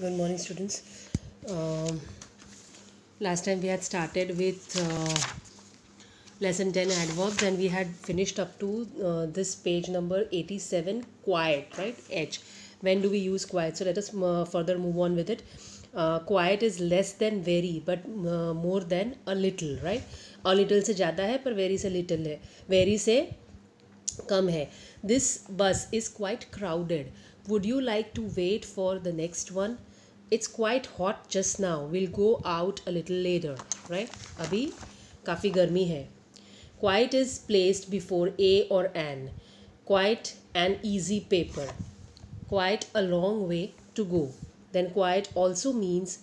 Good morning, students. Um, Last time we had started with lesson 10 adverbs, and we had finished up to this page number 87, quiet, right? H. When do we use quiet? So let us further move on with it. Quiet is less than very, but more than a little, right? A little से ज़्यादा है पर very से little है, very से कम है. This bus is quite crowded. Would you like to wait for the next one? It's quite hot just now. We'll go out a little later. Right? अभी काफ़ी गर्मी है. Quite is placed before a or an. Quite an easy paper. Quite a long way to go. Then quite also means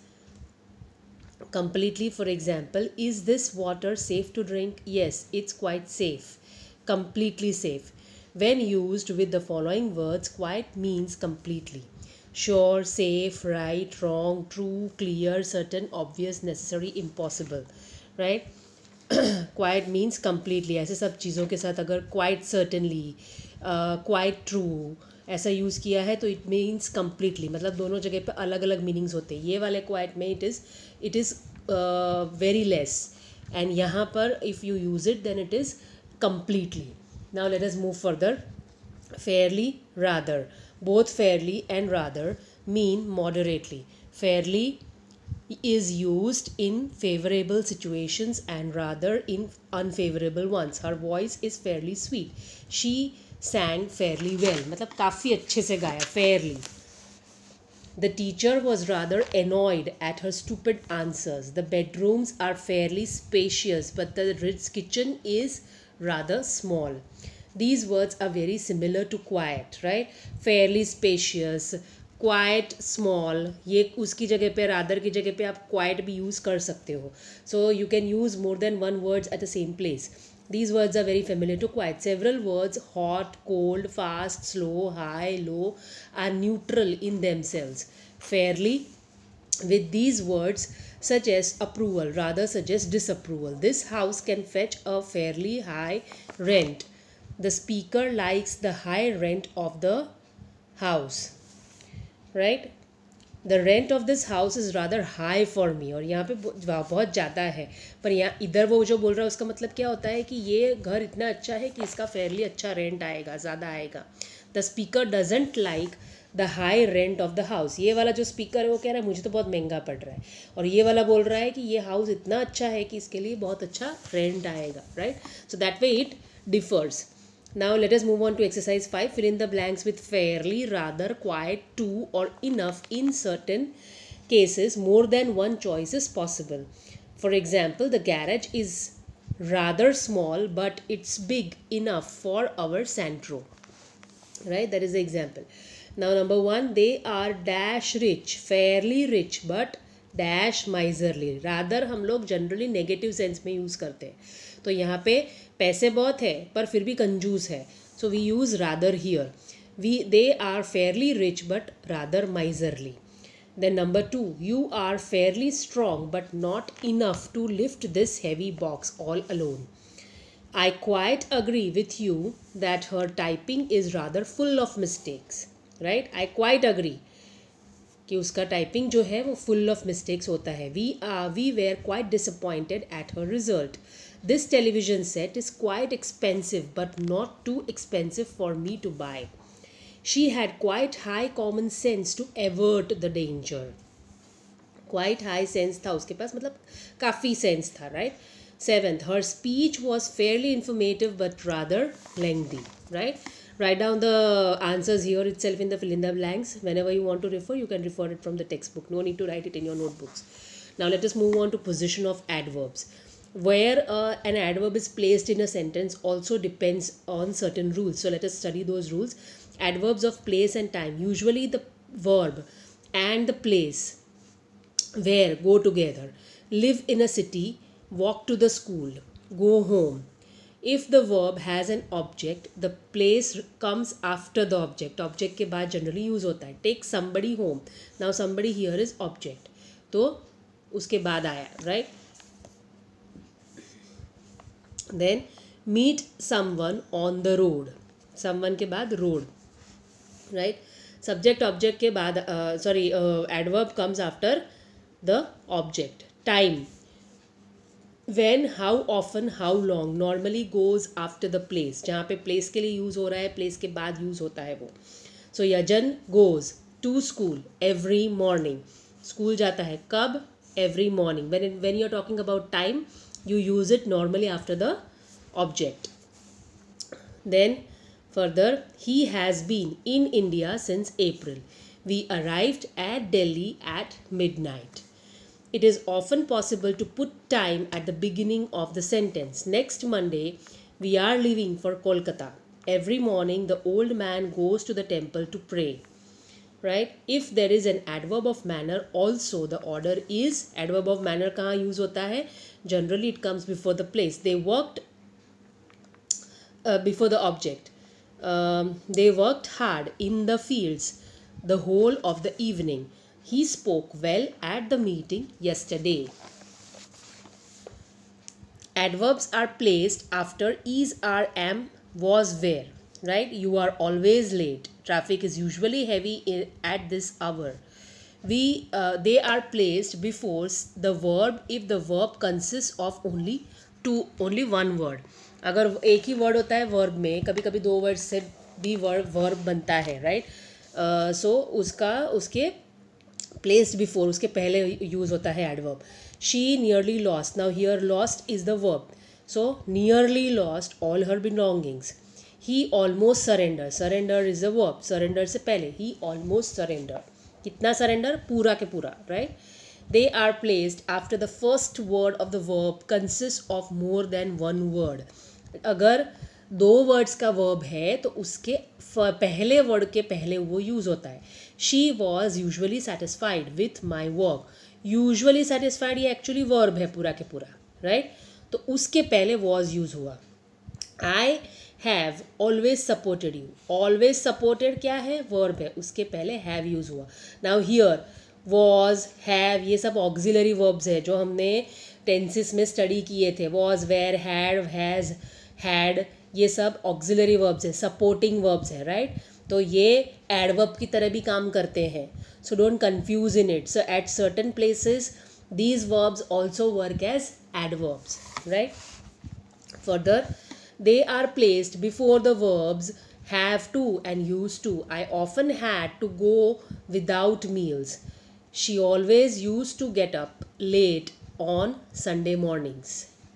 completely. For example, is this water safe to drink? Yes, it's quite safe. Completely safe. When used with the following words, quite means completely. Sure, safe, right, wrong, true, clear, certain, obvious, necessary, impossible. Right? Quite means completely. ऐसे सब चीज़ों के साथ अगर quite certainly, quite true ऐसा use किया है तो इट मीन्स कम्प्लीटली. मतलब दोनों जगह पे अलग अलग मीनिंग्स होते हैं. ये वाले क्वाइट में it is very less, and यहाँ पर if you use it then it is completely. Now let us move further. Fairly, rather. Both fairly and rather mean moderately. Fairly is used in favorable situations and rather in unfavorable ones. Her voice is fairly sweet. She sang fairly well. मतलब काफ़ी अच्छे से गाया. Fairly. The teacher was rather annoyed at her stupid answers. The bedrooms are fairly spacious, but the Ritz kitchen is rather small. These words are very similar to quiet, right? Fairly spacious, quiet, small. ये उसकी जगह पे rather की जगह पे आप quiet भी use कर सकते हो. So you can use more than one words at the same place. These words are very familiar to quiet. Several words, hot, cold, fast, slow, high, low, are neutral in themselves. Fairly, with these words, suggest approval, rather suggest disapproval. This house can fetch a fairly high rent. The speaker likes the high rent of the house. Right? The rent of this house is rather high for me. और यहाँ पे बहुत ज़्यादा है, पर यहाँ इधर वो जो बोल रहा है उसका मतलब क्या होता है कि ये घर इतना अच्छा है कि इसका फेयरली अच्छा रेंट आएगा, ज़्यादा आएगा. The speaker doesn't like the high rent of the house. ये वाला जो स्पीकर है वो कह रहा है मुझे तो बहुत महंगा पड़ रहा है, और ये वाला बोल रहा है कि ये हाउस इतना अच्छा है कि इसके लिए बहुत अच्छा रेंट आएगा. Right? So that way it differs. Now let us move on to exercise 5. Fill in the blanks with fairly, rather, quite, too, or enough. In certain cases, more than one choice is possible. For example, the garage is rather small, but it's big enough for our Santro. Right? That is the example. Now number 1, they are dash rich, fairly rich, but dash miserly. Rather हम लोग generally negative sense में use करते हैं. तो यहाँ पे पैसे बहुत है पर फिर भी कंजूस है. So we use rather here. They are fairly rich but rather miserly. Then number 2, you are fairly strong but not enough to lift this heavy box all alone. I quite agree with you that her typing is rather full of mistakes. Right? I quite agree कि उसका typing जो है वो full of mistakes होता है. We were quite disappointed at her result. This television set is quite expensive but not too expensive for me to buy. She had quite high common sense to avert the danger. Quite high sense था उसके पास, मतलब काफ़ी sense था. Right? 7th, her speech was fairly informative but rather lengthy. Right? Write down the answers here itself in the fill in the blanks. Whenever you want to refer, you can refer it from the textbook. No need to write it in your notebooks. Now let us move on to position of adverbs. Where an adverb is placed in a sentence also depends on certain rules. So let us study those rules. Adverbs of place and time. Usually the verb and the place where go together. Live in a city, walk to the school, go home. If the verb has an object, the place comes after the object. Object के बाद generally use होता है. Take somebody home. Now somebody here is object. तो उसके बाद आया. Right? Then meet someone on the road. Someone के बाद road. Right? सब्जेक्ट ऑब्जेक्ट के बाद sorry adverb comes after the object. Time, when, how often, how long normally goes after the place. जहाँ पे place के लिए यूज़ हो रहा है, place के बाद यूज़ होता है वो. So यजन goes to school every morning. School जाता है कब? Every morning. When you're talking about time, you use it normally after the object. Then further, he has been in India since April. We arrived at Delhi at midnight. It is often possible to put time at the beginning of the sentence. Next Monday, we are leaving for Kolkata. Every morning, the old man goes to the temple to pray. Right? If there is an adverb of manner, also the order is adverb of manner. कहाँ use होता है? Generally, it comes before the place. They worked before the object. They worked hard in the fields the whole of the evening. He spoke well at the meeting yesterday. Adverbs are placed after is, are, am, was, were. Right? You are always late. Traffic is usually heavy at this hour. They are placed before the verb if the verb consists of only one word. अगर एक ही word होता है verb में, कभी कभी दो word से भी वर्ब बनता है. राइट? सो उसके placed before, उसके पहले यूज होता है adverb. She nearly lost. Now here lost is the verb. So nearly lost all her belongings. He almost surrendered. Surrender is the verb. Surrender से पहले he almost surrendered. कितना surrender? पूरा के पूरा. Right? They are placed after the first word of the verb consists of more than one word. अगर दो words का verb है तो उसके पहले वर्ड के पहले वो यूज़ होता है. She was usually satisfied with my work. Usually satisfied ये एक्चुअली वर्ब है पूरा के पूरा. राइट? तो उसके पहले वॉज यूज़ हुआ. I have always supported you. Always supported क्या है? वर्ब है. उसके पहले हैव यूज़ हुआ. नाउ हियर वॉज, हैव, ये सब ऑक्सिलरी वर्ब्स है जो हमने टेंसेस में स्टडी किए थे. Was, were, had, has, had, ये सब ऑक्सिलरी वर्ब्स है, सपोर्टिंग वर्ब्स है. राइट? तो ये एडवर्ब की तरह भी काम करते हैं. So don't confuse in it. So at certain places these verbs also work as adverbs. Right? Further, they are placed before the verbs have to and used to. I often had to go without meals. She always used to get up late on Sunday mornings.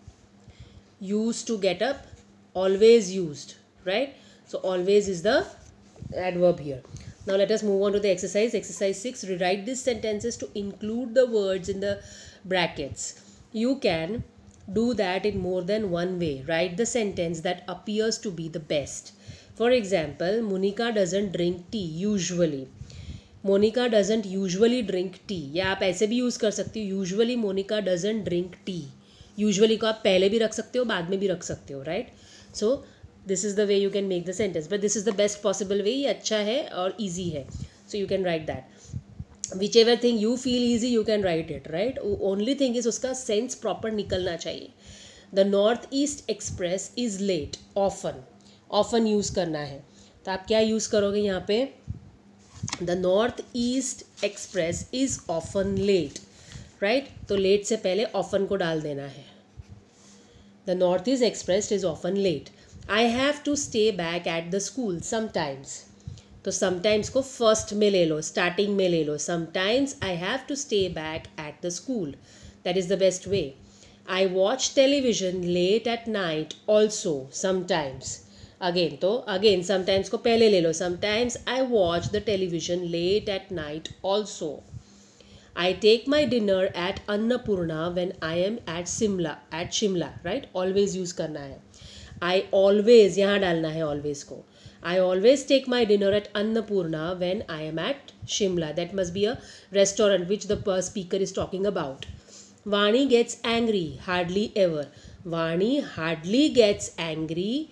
Used to get up, always used. Right? So always is the adverb here. Now let us move on to the exercise. Exercise 6. Rewrite these sentences to include the words in the brackets. You can do that in more than one way. Write the sentence that appears to be the best. For example, Monica doesn't drink tea usually. Monica doesn't usually drink tea. या आप ऐसे भी use कर सकते हो. Usually Monica doesn't drink tea. Usually को आप पहले भी रख सकते हो, बाद में भी रख सकते हो. Right? So this is the way you can make the sentence, but this is the best possible way. ये अच्छा है और easy है. So you can write that. Whichever thing you feel easy, you can write it. Right? Only thing is उसका sense proper निकलना चाहिए. The Northeast Express is late. Often. Often use करना है. तो आप क्या use करोगे यहाँ पे? The Northeast Express is often late. Right? तो late से पहले often को डाल देना है. The Northeast Express is often late. I have to stay back at the school sometimes. तो sometimes को first में ले लो, starting में ले लो. Sometimes I have to stay back at the school. That is the best way. I watch television late at night also sometimes. Again तो again sometimes को पहले ले लो. Sometimes I watch the television late at night also. I take my dinner at Annapurna when I am at Shimla. Right? Always use करना है. I always, यहाँ डालना है always को. I always take my dinner at Annapurna when I am at Shimla. That must be a restaurant which the speaker is talking about. Vani gets angry hardly ever. Vani hardly gets angry.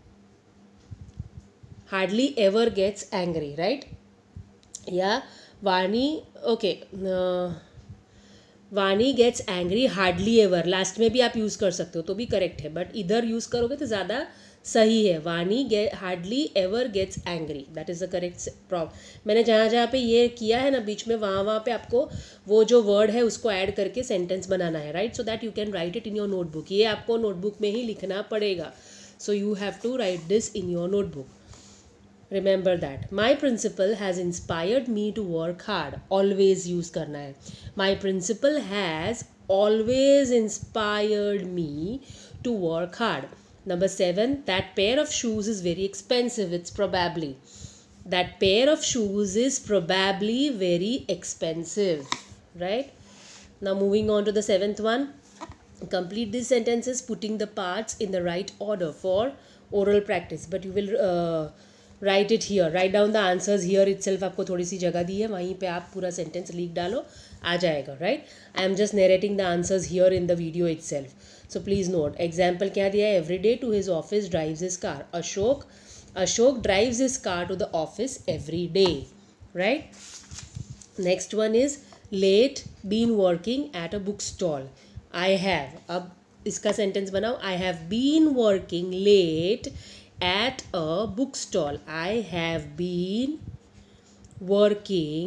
Hardly ever gets angry. Right? Yeah. Vani, okay. Vani gets angry hardly ever, last में भी आप use कर सकते हो तो भी correct है, but इधर यूज़ करोगे तो ज़्यादा सही है. Vani hardly ever gets angry, that is the correct prop. मैंने जहाँ जहाँ पे ये किया है ना बीच में, वहाँ वहाँ पे आपको वो जो वर्ड है उसको ऐड करके सेंटेंस बनाना है, right, so that you can write it in your notebook. ये आपको नोटबुक में ही लिखना पड़ेगा. So you have to write this in your notebook. Remember that. My principal has inspired me to work hard. Always use करना है. My principal has always inspired me to work hard. Number 7. That pair of shoes is very expensive. It's probably. That pair of shoes is probably very expensive. Right? Now moving on to the 7th one. Complete these sentences putting the parts in the right order for oral practice. But you will write it here, write down the answers here itself. आपको थोड़ी सी जगह दी है, वहीं पे आप पूरा sentence लिख डालो, आ जाएगा, right. I am just narrating the answers here in the video itself. So please note. Example क्या दिया है? Every day to his office drives his car. Ashok drives his car to the office every day, right. Next one is late been working at a book stall. I have, अब इसका sentence बनाओ. I have been working late at a bookstall. I have been working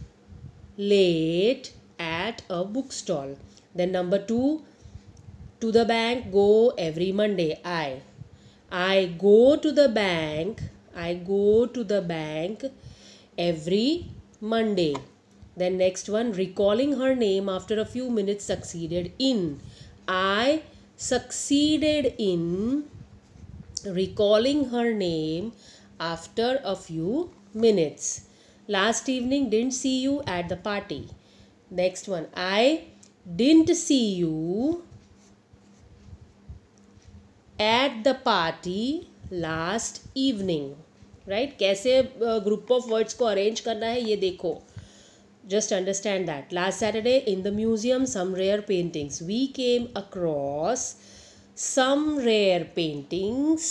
late at a bookstall. Then number 2, to the bank go every Monday. I go to the bank. I go to the bank every Monday. Then next one, recalling her name after a few minutes succeeded in. I succeeded in recalling her name after a few minutes. Last evening didn't see you at the party. Next one, I didn't see you at the party last evening. Right? कैसे group of words को arrange करना है ये देखो. Just understand that. Last Saturday in the museum, some rare paintings. We came across some rare paintings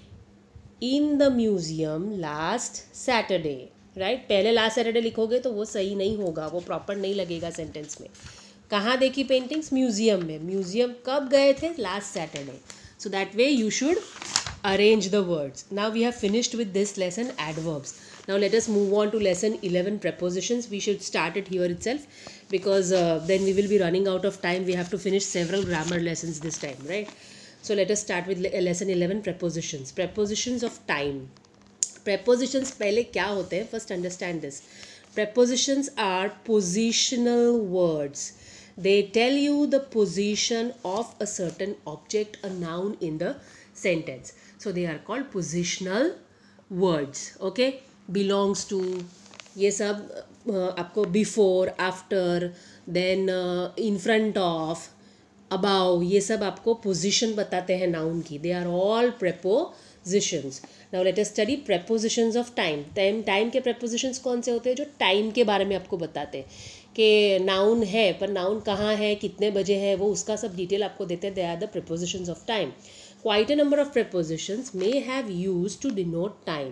in the museum last Saturday. Right, पहले last Saturday लिखोगे तो वो सही नहीं होगा, वो प्रॉपर नहीं लगेगा सेंटेंस में. कहाँ देखी पेंटिंग्स? म्यूजियम में. म्यूजियम कब गए थे? Last Saturday. So that way you should arrange the words. Now we have finished with this lesson, adverbs. Now let us move on to lesson 11, prepositions. We should start it here itself because then we will be running out of time. We have to finish several grammar lessons this time, right? So let us start with lesson 11, prepositions. Prepositions of time. Prepositions पहले क्या होते हैं? First understand this. Prepositions are positional words. They tell you the position of a certain object, a noun in the sentence. So they are called positional words. Okay, belongs to, ये सब आपको before, after, then in front of, above, ये सब आपको position बताते हैं noun की. They are all prepositions. Now let us study prepositions of time. Time के prepositions कौन से होते हैं? जो time के बारे में आपको बताते हैं कि noun है पर noun कहाँ है, कितने बजे है, वो उसका सब डिटेल आपको देते हैं. They are the prepositions of time. Quite a number of prepositions may have used to denote time.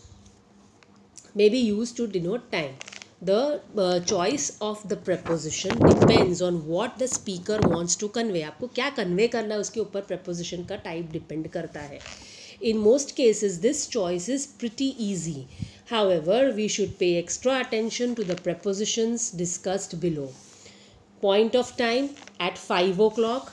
May be used to denote time. The choice of the preposition depends on what the speaker wants to convey. आपको क्या convey करना है उसके ऊपर preposition का type depend करता है. In most cases, this choice is pretty easy. However, we should pay extra attention to the prepositions discussed below. Point of time, at 5 o'clock.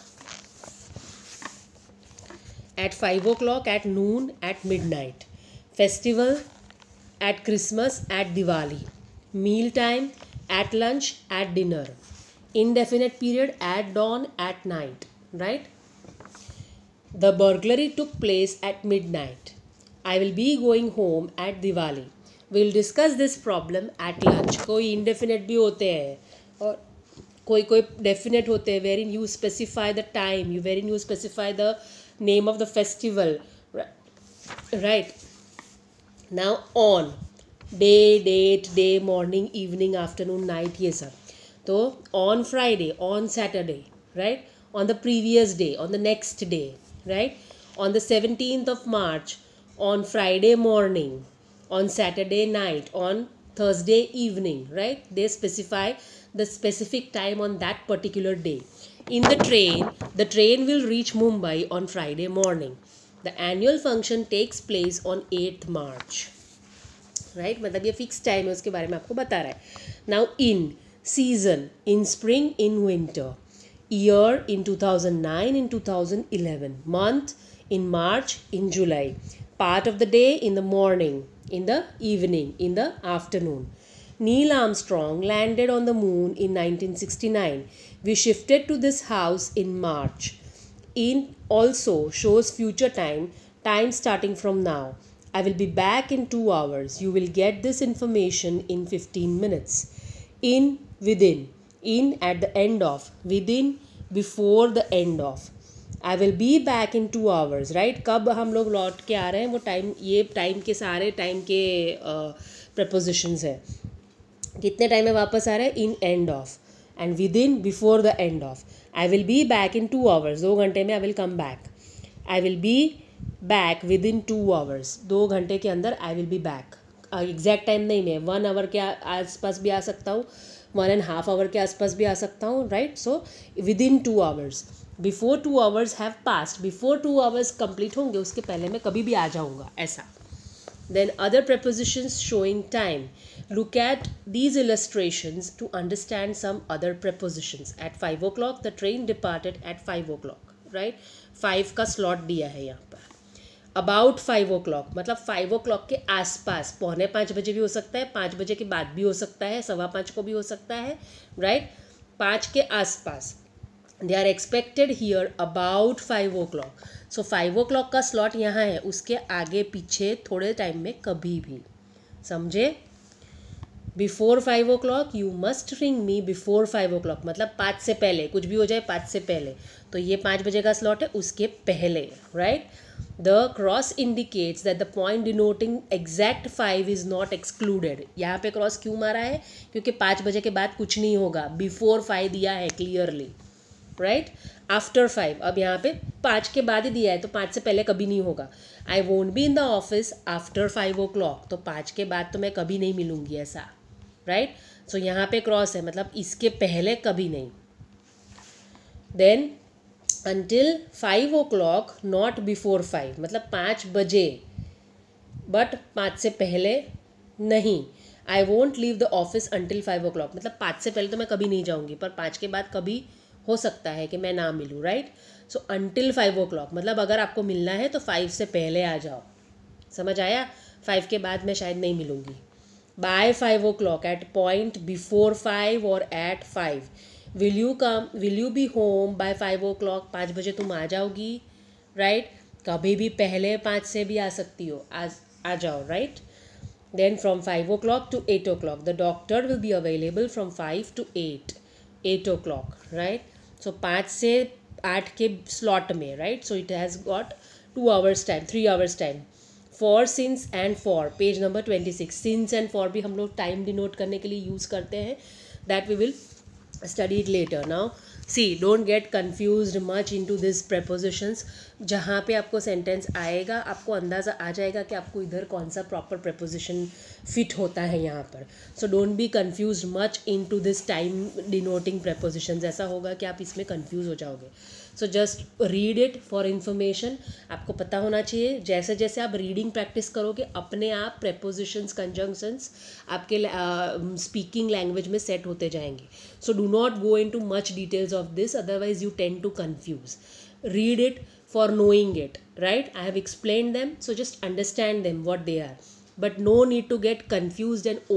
At 5 o'clock, at noon, at midnight. Festival, at Christmas, at Diwali. Meal time, at lunch, at dinner. Indefinite period, at dawn, at night. Right? The burglary took place at midnight. I will be going home at Diwali. We'll discuss this problem at lunch. कोई indefinite भी होते हैं और कोई definite होते हैं wherein you specify the time, wherein you specify the name of the festival, right? Now on, day, date, day, morning, evening, afternoon, night, ये सब. तो on Friday, on Saturday, right? On the previous day, on the next day, right? On the 17th of March, on Friday morning, on Saturday night, on Thursday evening, right? They specify the specific time on that particular day. In the train will reach Mumbai on Friday morning. The annual function takes place on 8th March. Right मतलब ये fix time है, उसके बारे में आपको बता रहा है. Now in season, in spring, in winter. Year, in 2009, in 2011. Month, in March, in July. Part of the day, in the morning, in the evening, in the afternoon. Neil Armstrong landed on the moon in 1969. We shifted to this house in March. In also shows future time, time starting from now. I will be back in 2 hours. You will get this information in 15 minutes. In, within. In, at the end of. Within, before the end of. I will be back in 2 hours, right. कब हम लोग लौट के आ रहे हैं वो time, ये time के सारे टाइम के प्रपोजिशंस हैं. कितने टाइम में वापस आ रहे हैं? In end of. And within, before the end of. I will be back in 2 hours, 2 घंटे में I will come back. I will be back within 2 hours, 2 घंटे के अंदर I will be back. Exact time नहीं, मैं 1 hour के आसपास भी आ सकता हूँ, 1.5 hour के आसपास भी आ सकता हूँ, right. So within 2 hours. Before 2 hours have past, before 2 hours complete होंगे उसके पहले मैं कभी भी आ जाऊँगा, ऐसा. Then other prepositions showing time. Look at these illustrations to understand some other prepositions. At 5 o'clock the train departed at 5 o'clock, right? 5 का slot दिया है यहाँ पर. About 5 o'clock मतलब 5 o'clock के आसपास, 4:45 बजे भी हो सकता है, 5 बजे के बाद भी हो सकता है, 5:15 को भी हो सकता है, राइट. 5 के आसपास. They are expected here about 5 o'clock. So 5 o'clock का slot यहाँ है, उसके आगे पीछे थोड़े टाइम में कभी भी, समझे. Before 5 o'clock you must ring me before 5 o'clock मतलब 5 से पहले, कुछ भी हो जाए 5 से पहले. तो ये 5 बजे का slot है, उसके पहले, right. The cross indicates that the point denoting exact 5 is not excluded. यहाँ पे क्रॉस क्यों मारा है? क्योंकि 5 बजे के बाद कुछ नहीं होगा. Before 5 दिया है क्लियरली, राइट. आफ्टर 5, अब यहाँ पे 5 के बाद ही दिया है तो 5 से पहले कभी नहीं होगा. I won't be in the office after 5 o'clock, तो 5 के बाद तो मैं कभी नहीं मिलूँगी, ऐसा, राइट. सो यहाँ पे क्रॉस है मतलब इसके पहले कभी नहीं. Then until 5 o'clock not before 5 मतलब 5 बजे बट 5 से पहले नहीं. I won't leave the office until 5 o'clock मतलब 5 से पहले तो मैं कभी नहीं जाऊँगी, पर 5 के बाद कभी हो सकता है कि मैं ना मिलूँ, राइट. सो अंटिल 5 o'clock मतलब अगर आपको मिलना है तो 5 से पहले आ जाओ, समझ आया. 5 के बाद मैं शायद नहीं मिलूँगी. Bye 5 o'clock, eight point before 5 और at 5. Will you be home by 5 o'clock, 5 बजे तुम आ जाओगी, राइट. कभी भी पहले 5 से भी आ सकती हो, आ जाओ, right. Then from 5 o'clock to 8 o'clock the doctor will be available from 5 to 8 o'clock, right. So 5 से 8 के स्लॉट में, right. So it has got 2 hours time, 3 hours time. For, since and for, page number 26. Since and for भी हम लोग time denote करने के लिए use करते हैं. That we will study it later. Now see, don't get confused much into this prepositions. जहाँ पे आपको सेंटेंस आएगा आपको अंदाज़ा आ जाएगा कि आपको इधर कौन सा प्रॉपर preposition फिट होता है यहाँ पर. So don't be confused much into this time denoting prepositions. ऐसा होगा कि आप इसमें कन्फ्यूज़ हो जाओगे. So just read it for information. आपको पता होना चाहिए. जैसे जैसे आप रीडिंग प्रैक्टिस करोगे अपने आप prepositions, conjunctions आपके स्पीकिंग लैंग्वेज में सेट होते जाएंगे. So do not go into much details of this, otherwise you tend to confuse. Read it for knowing it, right. I have explained them, so just understand them what they are, but no need to get confused and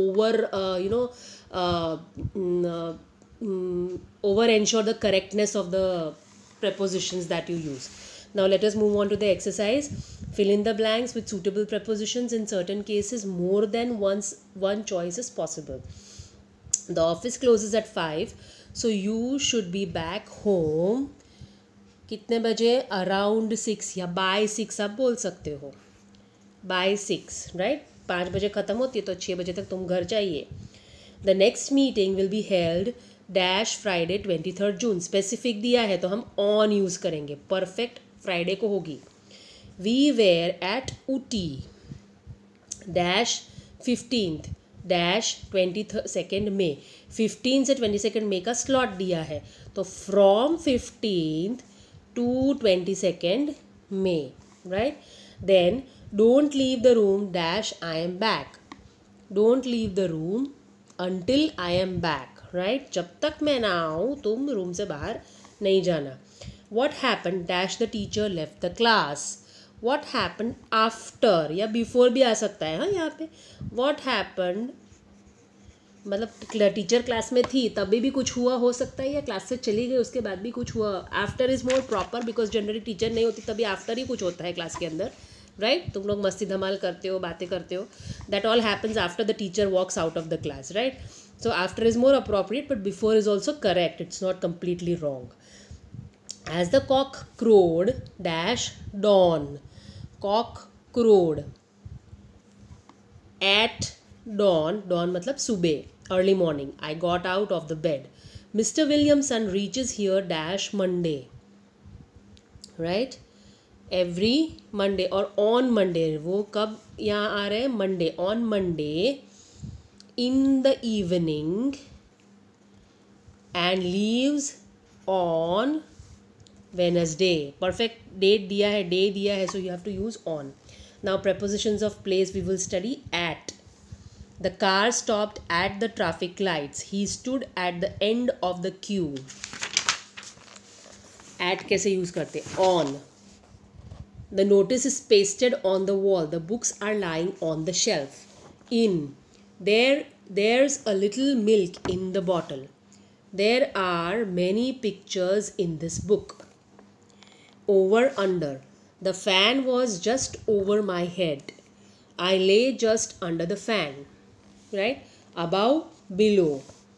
over ensure the correctness of the prepositions that you use. Now let us move on to the exercise. Fill in the blanks with suitable prepositions. In certain cases more than one choice is possible. The office closes at 5, so you should be back home कितने बजे? Around 6 या bye 6 आप बोल सकते हो. Bye 6, right. 5 बजे ख़त्म होती है तो 6 बजे तक तुम घर चाहिए. The next meeting will be held dash Friday 23rd June. Specific दिया है तो हम ऑन यूज़ करेंगे. परफेक्ट फ्राइडे को होगी. We were at Ooty dash 15th dash 22 May, 15 से 22 मई का स्लॉट दिया है, तो from 15th to 22 May, right. Then don't leave the room dash I am back. Don't leave the room until I am back, right. जब तक मैं ना आऊँ तुम रूम से बाहर नहीं जाना. What happened dash the teacher left the class. What happened after या बिफोर भी आ सकता है. हाँ, यहाँ पे What happened मतलब टीचर क्लास में थी तभी भी कुछ हुआ हो सकता है, या क्लास से चली गई उसके बाद भी कुछ हुआ. After is more proper because generally teacher नहीं होती तभी आफ्टर ही कुछ होता है क्लास के अंदर, राइट. तुम लोग मस्ती धमाल करते हो, बातें करते हो, that all happens after the teacher walks out of the class, right. So after is more appropriate, but before is also correct. It's not completely wrong. As the cock crowed dash dawn. Cock crowed at dawn. Dawn मतलब सुबह, early morning. I got out of the bed. Mr. Williamson reaches here dash Monday. Right? Every Monday और on Monday. वो कब यहाँ आ रहे हैं? Monday. On Monday in the evening and leaves on Wednesday. Perfect date दिया है, day दिया है, so you have to use on. Now prepositions of place we will study. At. The car stopped at the traffic lights. He stood at the end of the queue. At कैसे use करते? On. The notice is pasted on the wall. The books are lying on the shelf. In. There's a little milk in the bottle. There are many pictures in this book. Over under. The fan was just over my head. I lay just under the fan. Right? Above, below.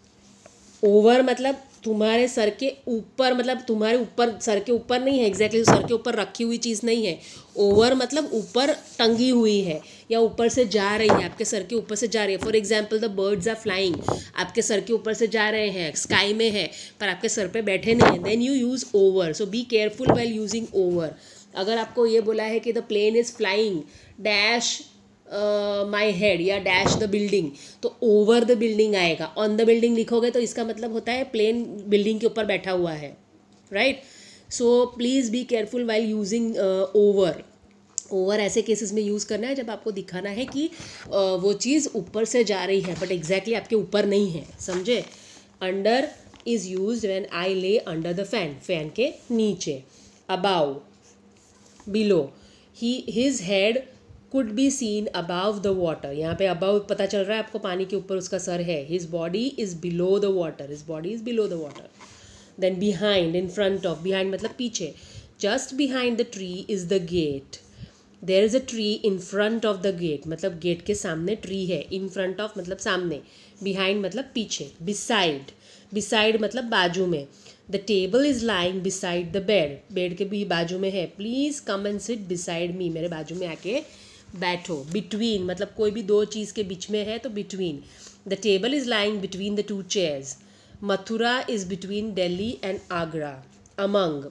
Over मतलब तुम्हारे sir के ऊपर, मतलब तुम्हारे ऊपर, sir के ऊपर नहीं है एग्जैक्टली, सर के ऊपर रखी हुई चीज़ नहीं है. ओवर मतलब ऊपर टंगी हुई है या ऊपर से जा रही है, आपके सर के ऊपर से जा रही है. For example the birds are flying. आपके सर के ऊपर से जा रहे हैं, स्काई में है पर आपके सर पे बैठे नहीं हैं. Then you use over. So be careful while using over. अगर आपको ये बोला है कि the plane is flying dash my head या डैश द बिल्डिंग, तो ओवर द बिल्डिंग आएगा. ऑन द बिल्डिंग लिखोगे तो इसका मतलब होता है प्लेन बिल्डिंग के ऊपर बैठा हुआ है, right. So please be careful while using over. Over ऐसे केसेस में यूज़ करना है जब आपको दिखाना है कि वो चीज़ ऊपर से जा रही है बट एग्जैक्टली आपके ऊपर नहीं है, समझे. Under is use when I lay under the fan, fan के नीचे. Above, below. His head could be seen above the water. यहाँ पे above पता चल रहा है आपको पानी के ऊपर उसका सर है. His body is below the water. His body is below the water. Then behind, in front of. Behind मतलब पीछे. Just behind the tree is the gate. There is a tree in front of the gate. मतलब gate के सामने tree है. In front of मतलब सामने. Behind मतलब पीछे. Beside. Beside मतलब बाजू में. The table is lying beside the bed. Bed के भी बाजू में है. Please come and sit beside me. मेरे बाजू में आके बैठो. बिटवीन मतलब कोई भी दो चीज़ के बीच में है तो between. The table is lying between the two chairs. Mathura is between Delhi and Agra. Among.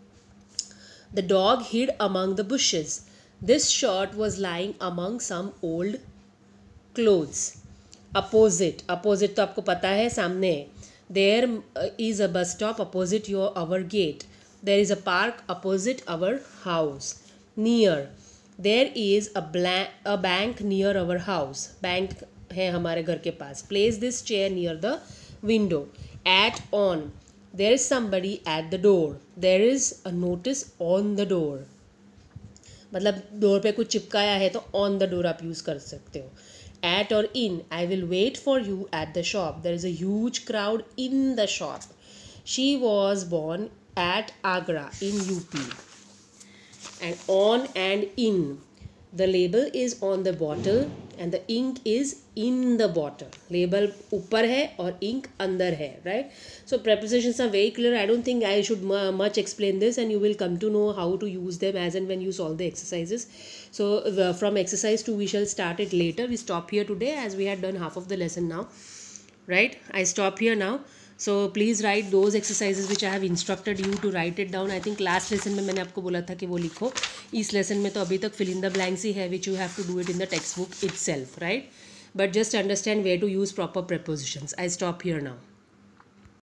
The dog hid among the bushes. This shirt was lying among some old clothes. Opposite. Opposite तो आपको पता है सामने. There is a bus stop opposite your our gate. There is a park opposite our house. Near. There is a bank near our house. Bank है हमारे घर के पास. Place this chair near the window. At, on. There is somebody at the door. There is a notice on the door. मतलब door पे कुछ चिपकाया है तो on the door आप यूज़ कर सकते हो. At or in. I will wait for you at the shop. There is a huge crowd in the shop. She was born at Agra in UP. And on and in. The label is on the bottle and the ink is in the bottle. Label ऊपर है और ink अंदर है, right? So prepositions are very clear. I don't think I should much explain this, and you will come to know how to use them as and when you solve the exercises. So from exercise 2 we shall start it later. We stop here today as we had done half of the lesson now, right? I stop here now. So please write those exercises which I have instructed you to write it down. I think last lesson में मैंने आपको बोला था कि वो लिखो. इस lesson में तो अभी तक fill in the blanks ही है which you have to do it in the textbook itself, right? but just understand where to use proper prepositions. I stop here now.